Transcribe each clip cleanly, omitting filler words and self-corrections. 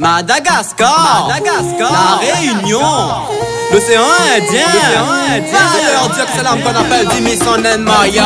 Madagascar, La Réunion, l'océan Indien, c'est leur Dieu que c'est l'homme qu'on appelle Dimi Sonnen Maya.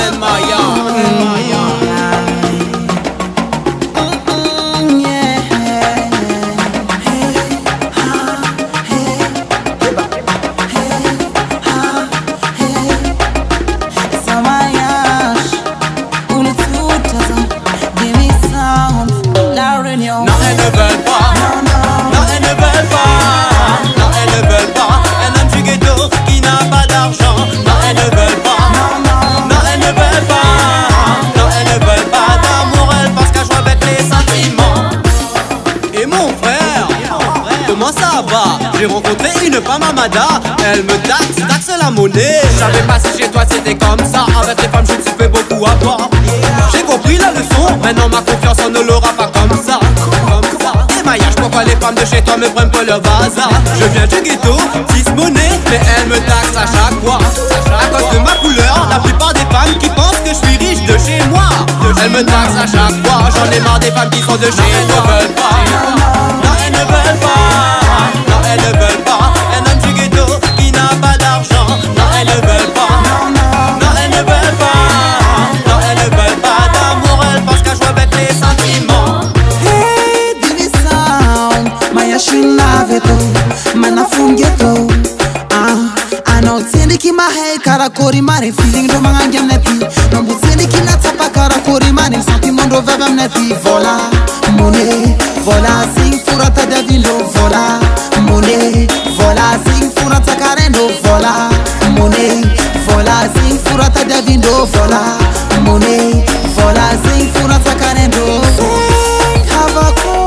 Non, elles ne veulent pas. Non, elles ne veulent pas. Non, elles ne veulent pas. Un homme du ghetto qui n'a pas d'argent. Non, elles ne veulent pas. Non, elles ne veulent pas. Non, elles ne veulent pas d'amour. Elles pensent qu'à jouer avec les sentiments. Et mon frère, comment ça va? J'ai rencontré une femme à Mada. Elle me taxe la monnaie. Je savais pas si chez toi c'était comme ça. Avec les femmes je me suis fait beaucoup avoir. J'ai compris la leçon. Maintenant ma confiance on ne l'aura pas comme ça. Et maillage, pourquoi les femmes de chez toi me prennent pour le bazar? Je viens du ghetto, 10 monnaie, mais elles me taxent à chaque fois. à cause de ma couleur. La plupart des femmes qui pensent que je suis riche de chez moi. Elles me taxent à chaque fois. J'en ai marre des femmes qui sont de chez toi. Elles ne veulent pas. Non, elles ne veulent pas. Non, elles ne veulent pas. Un homme du ghetto qui n'a pas d'argent. Non, elles ne veulent pas. Non, elles ne veulent pas. Non, elles ne veulent pas d'amour. Elles pensent qu'à jouer avec les sentiments. Hey, Dimi Sound, Maya Shinaveto, Manafungeto. Ano tsendi ki mahe kara kori mare feeling do manga neti. Nombu tsendi ki natapa kara kori mare sentiment do vevem neti. Vola, money, vola sing furata davindo. Vola, money, vola sing furata karendo. Vola, money, vola sing furata davindo. Vola, money, vola sing furata karendo. Sing havako,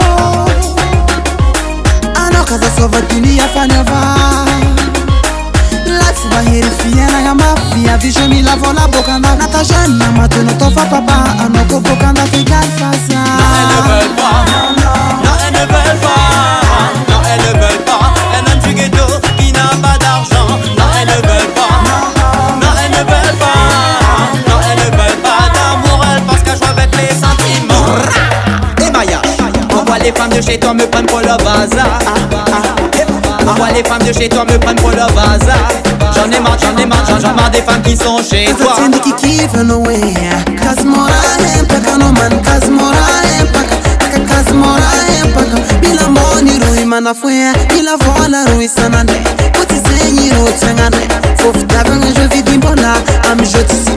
ano kaza sova dunia faneva. Bahiri fiena ya mafia visho mi lavo la bokanda nata jeune na mateno tofa papa anoko bokanda figal fasa. Non, elles ne veulent pas. Non, elles ne veulent pas. Non, elles ne veulent pas. Un homme du ghetto qui n'a pas d'argent. Non, elles ne veulent pas. Non, elles ne veulent pas. Non, elles ne veulent pas d'amour. Elles pensent qu'à jouer avec les sentiments. Et Maya, Envoie les femmes de chez toi me prennent pour le bazar. Envoie les femmes de chez toi me prennent pour le bazar. J'en ai marre des femmes qui sont chez toi. Tsendi ki given away Kazmora empaka no man Kazmora empaka Kazmora empaka Bila moni rui manafuya Bila vola rui sanane Kuti senyi rui tsengane Fofu tabanga je vis dimbola Am joti si